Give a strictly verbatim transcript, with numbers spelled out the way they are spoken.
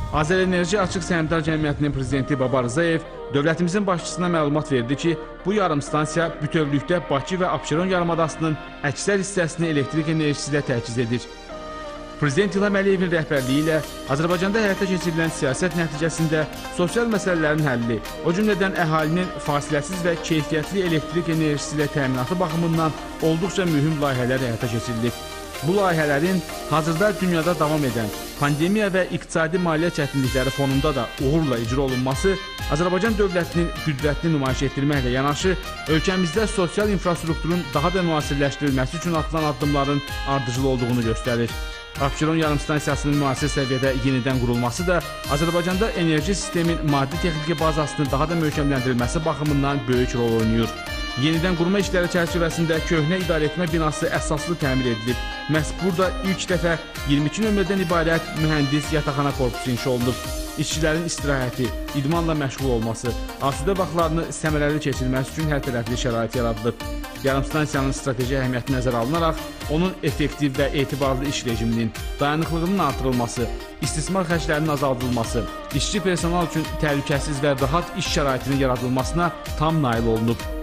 Azərenerji Açıq Səhmdar Cəmiyyətinin prezidenti Baba Rzayev dövlətimizin başçısına məlumat verdi ki, bu yarımstansiya bütövlükdə Bakı və Abşeron yarımadasının əksər hissəsini elektrik enerjisi ilə təchiz edir. Prezident İlham Əliyevin rəhbərliyi ilə Azərbaycanda həyata keçirilən siyasət nəticəsində sosial məsələlərin həlli, o cümlədən əhalinin fasiləsiz və keyfiyyətli elektrik enerjisi ilə təminatı baxımından olduqca mühüm layihələr həyata keçirilib. Bu layihələrin hazırda dünyada davam edən pandemiya və iqtisadi maliyyə çətinlikləri fonunda da uğurla icra olunması Azərbaycan dövlətinin qüdrətini nümayiş etdirməklə yanaşı, ölkəmizdə sosial infrastrukturun daha da müasirləşdirilməsi üçün atılan addımların ardıcıl olduğunu göstərir. Abşeron yarımstansiyasının müasir səviyyədə yenidən qurulması da Azərbaycanda enerji sistemin maddi-texniki bazasını daha da möhkəmləndirilməsi baxımından böyük rol oynayır. Yenidən qurma işləri çərçivəsində köhnə idarəetmə binası əsaslı təmir edilib. Məhz burada ilk dəfə iyirmi iki nömrədən ibarət mühəndis yataqxana korpusu inşa olunub. İşçilərin istirahəti, idmanla məşğul olması, asudə vaxtlarını səmərəli keçirməsi üçün hər tərəfli şərait yaradılıb. Yarımstansiyanın strateji əhəmiyyəti nəzərə alınaraq, onun effektiv və etibarlı iş rejiminin, dayanıqlığının artırılması, istismar xərclərinin azaldılması, işçi personal üçün təhlükəsiz və rahat iş şəraitinin yaradılmasına tam nail olunub.